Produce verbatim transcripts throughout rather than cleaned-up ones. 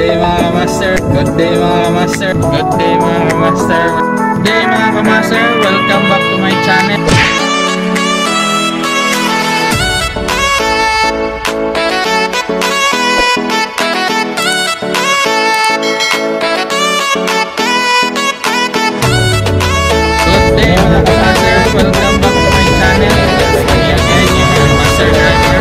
day mga kamaster. Good day mga kamaster. Good day mga kamaster. Good day mga kamaster. Welcome back to my channel. Good day mga kamaster. Welcome back to my channel. It's me again, yung Master Driver.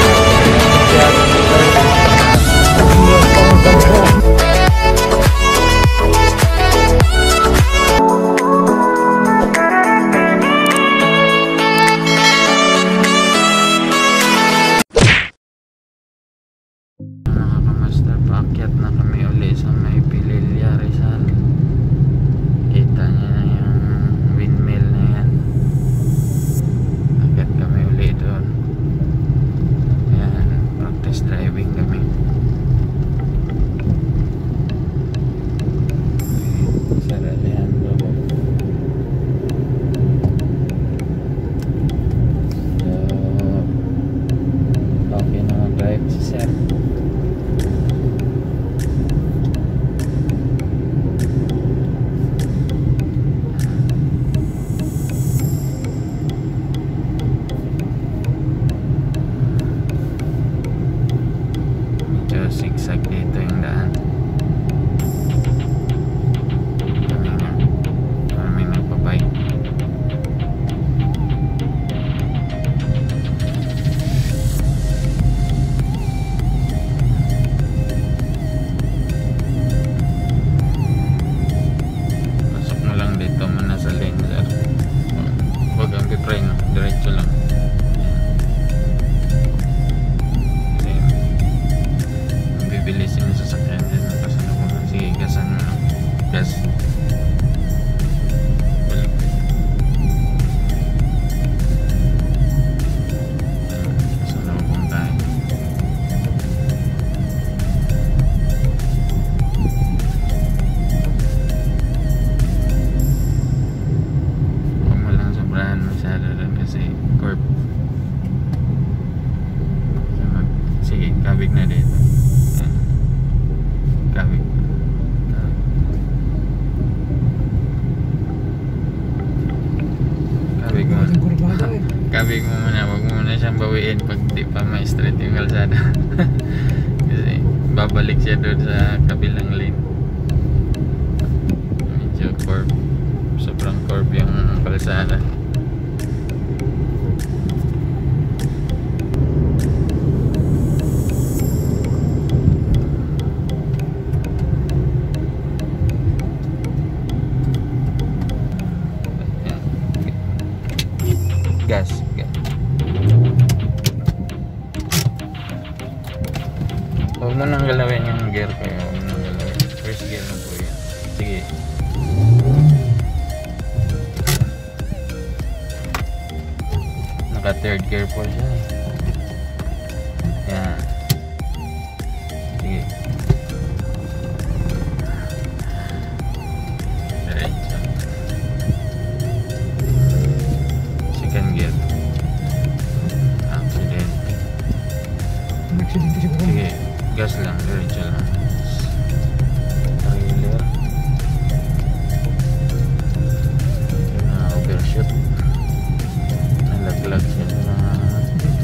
Paakyat na kami uli sa may Pililya, Rizal. Kita niyo na yung windmill na yan. Akyat kami uli doon. Yan, practice driving kami. Sir Alejandro. So, okay na mag-drive si Sir. Zigzag dito yung daan. Maraming na maraming nagpabike. Pasok mo lang dito muna sa lane, sir. Huwag ang pipray, no? Diretso lang. Bilisin yung sasakyan din ng kasalubong. Sige, gasan mo. Gas. Kasalubong tayo. Huwag mo lang sobrahan masyado rin kasi corp. Sige, kabig na dito. Kabig. Kabig mo. Kabig mo muna. Huwag mo muna siyang bawiin pag di pa may straight yung kalsada. Kasi babalik siya doon sa kabilang lane. Medyo curve. Sobrang curve yung kalsada. Gas, gas. Huwag mo nang galawin yung gear ko. Huwag mo nang galawin. First gear na po yan. Sige. Naka third gear po siya. Yan. Sige. Diretso. Second gear. Accident. Sige, gas lang, diretso lang. Trailer. Na overshoot. Nalaglag siya na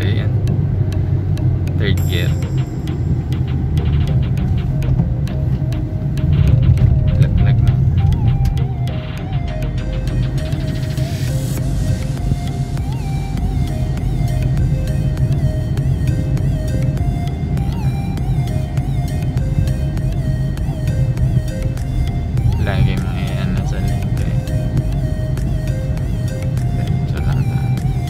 Hindi yan. Third gear. Laglag na. Lagi mo yan sa lente. Diretso lang tayo.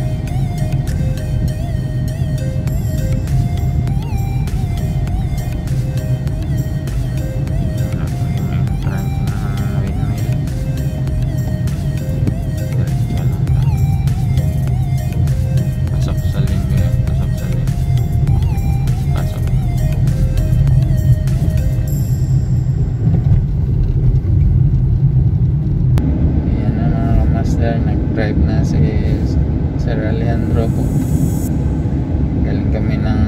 Nag-drive na si Sir Alejandro po. Galing kami ng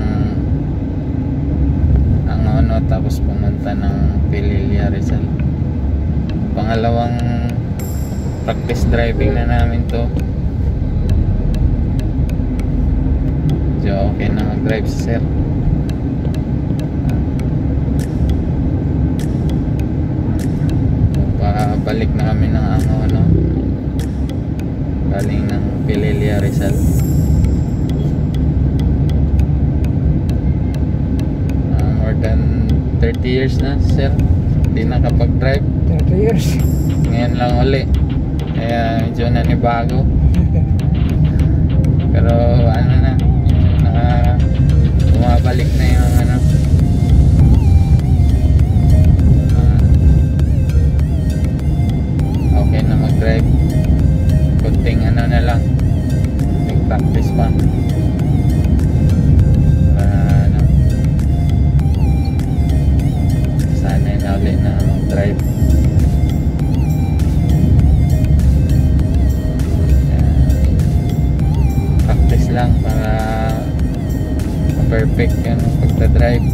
Angono tapos pumunta ng Pililla, Rizal. Pangalawang practice driving na namin to. So okay na mag-drive si Sir. Pabalik na kami ng Angono galing ng Pililla, Rizal. Uh, more than thirty years na, Sir. Hindi nakapag-drive. thirty years. Ngayon lang uli. Kaya medyo nanibago. Pero ano na, medyo naka bumabalik na yung ano. Uh, okay na mag-drive. Kunting ano na lang, nag-practice pa para ano, sanay na ulit na mag-drive. Practice lang para perfect yung pagta-drive.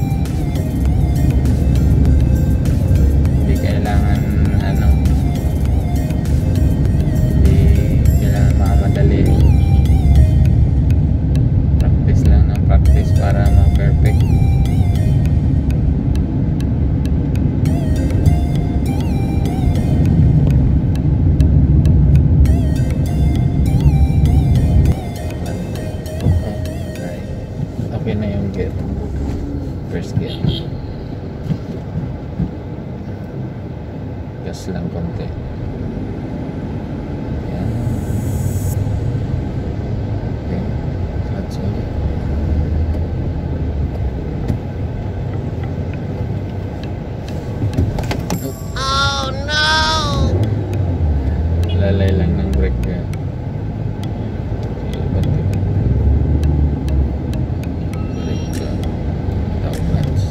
Hindi kailangan ano, madali. Practice lang ng practice para ma-perfect. Okay. Okay na yung gear. First gear. Gas lang konti. Lalay lang ng brake yan. Ibat diba? Brake ka. Top nuts.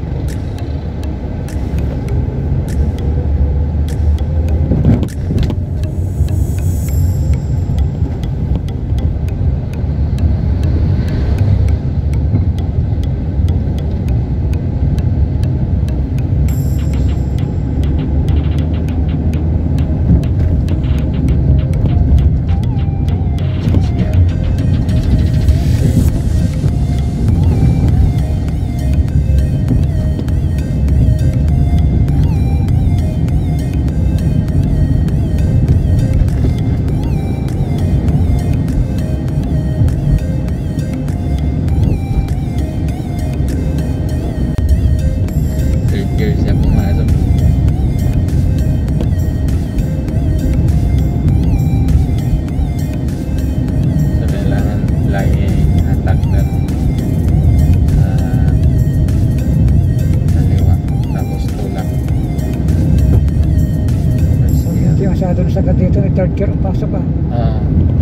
Masyado na sagad dito, may third gear ang pasok ah. Oo.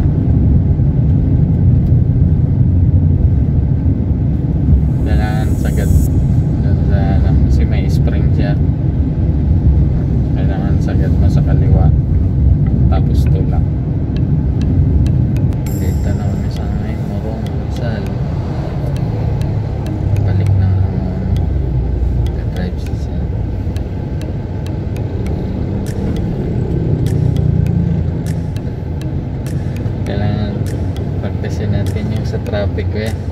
Kailangan sagad doon sa ano, kasi may spring siya. Kailangan sagad mo sa kaliwa tapos tulak. Dito na kami sa may Morong Rizal. Balik na ang ka-drive siya. sa traffic ko yan.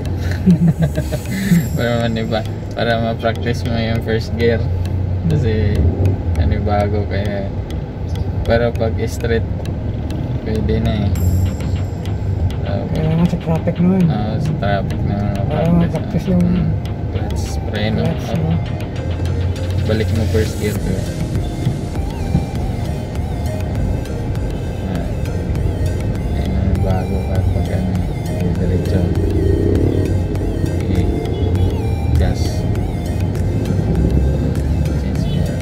Para maniba, para ma-practice mo yung first gear. Kasi ano bago kaya. Pero pag straight, pwede na eh. So, Kailangan sa traffic naman. ah, sa traffic na Para ma-practice yung Hmm. Clutch, preno. clutch, Up. no? Balik mo first gear ko. Ah. Ayun ang bago kapag ano, diretso. Okay. Gas. Change gear.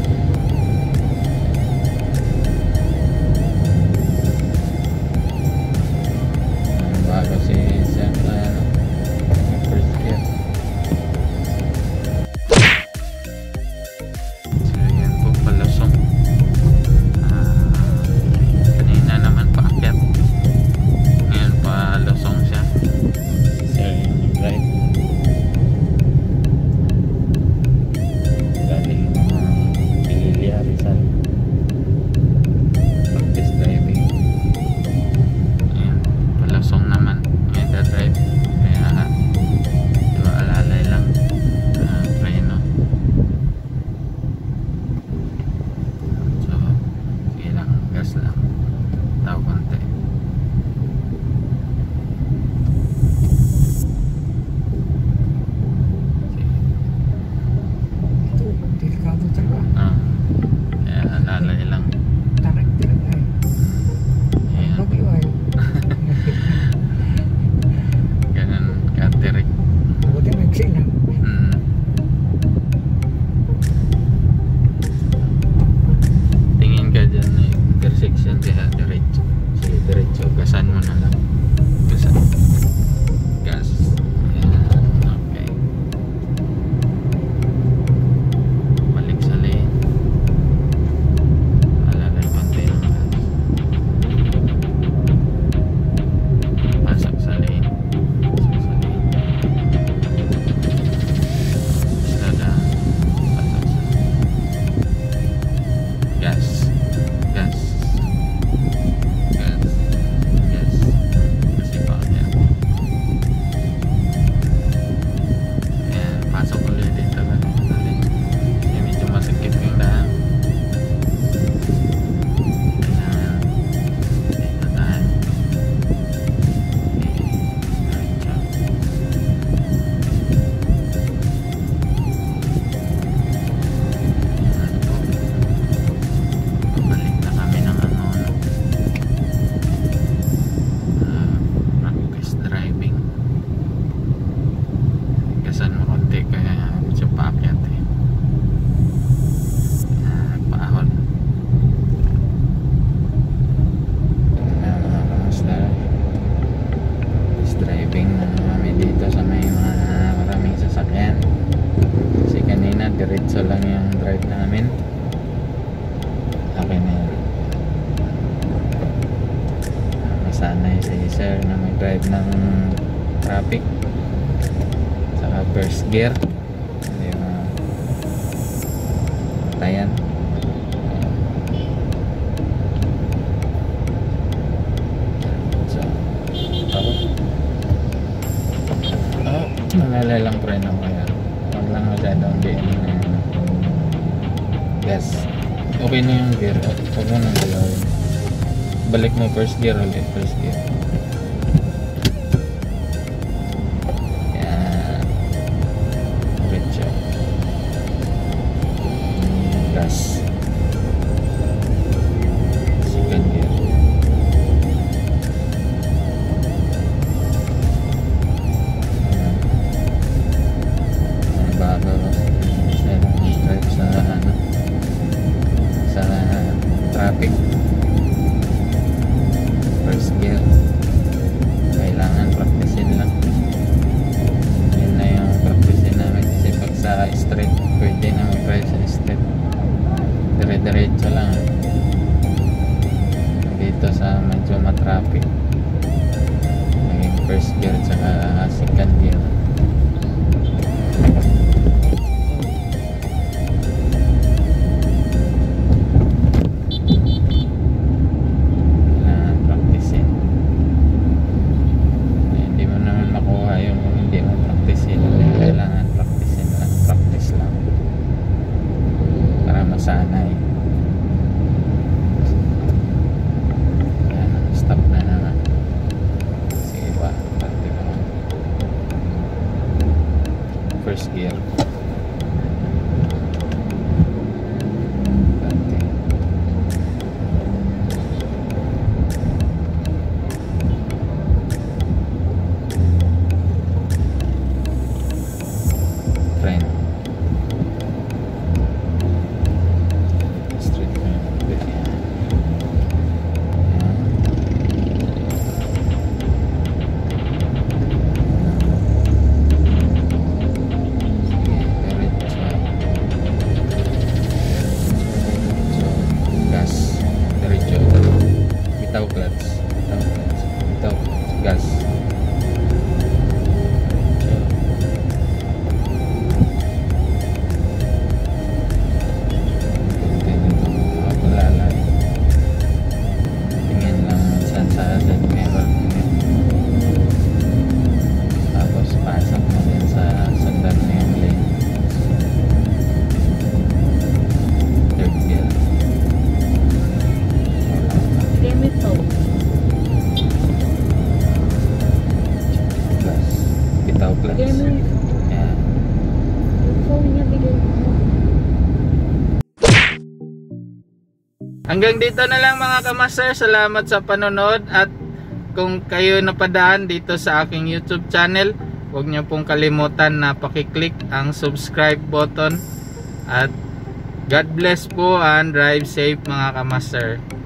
Ang bago si Sam na ano, first gear. So yan po palusong. Ah, kanina naman paakyat. Ngayon palusong siya. So yun yung right. Galing ng Pililya, Rizal. Practice driving. Ayan, palusong naman. Ngayon drive. Kaya diba alalay lang. Ah, preno. So, sige lang, gas lang. Tao konti. Sige. Ito, delikado talaga. Ah, kaya alalay lang. Tarik talaga eh. Ayan. Mag-iway. Ganun katirik. Buti maiksi na. Mm. Tingin ka dyan na intersection kaya diretso. Sige, diretso. Gasan mo na lang. Gasan. Gas. Ayan. Okay. Balik sa lane. Alalay konti ng gas. Pasok sa lane. Pasok sa lane. Estrada. Pasok sa gas. Gas. Gas. Gas. Kasi pa yan. Ayan, pasok ulit dito. Ayan, medyo masikip yung daan. Ayan. Dito tayo. Okay. Diretso. Ayan po. Pabalik na kami ng ano, ano. Ah, practice driving. Gasan mo konti kaya medyo paakyat eh. Ah, paahon. Ayan mga kamusta. Practice driving na kami dito sa may mga maraming sasakyan. Kasi kanina diretso lang yung drive namin. Okay na yun. Ah, masanay si sir na mag-drive ng traffic saka first gear. Hindi mo tayan. So, ako. Oh, nalalay lang preno kaya wag lang masyadong diin na gas. Okay na yung gear. Huwag mo nang galawin. Balik mo first gear ulit. First gear. Yan. Diretso. Gas. Second gear. Ayan. Ang bago. Sa drive sa ano. Sa traffic. First gear. first gear. Friend. Straight mo yung bit niya. Bitaw clutch, bitaw clutch, bitaw gas. So, mapalalay. Tingin lang minsan sa dead mirror. Tapos pasok mo din sa sundan na yung lane. Third gear. Bitaw clutch. Yan. Hanggang dito na lang mga kamaster. Salamat sa panonood. At kung kayo napadaan dito sa aking YouTube channel, huwag niyo pong kalimutan na pakiclick ang subscribe button. At God bless po and drive safe mga kamaster.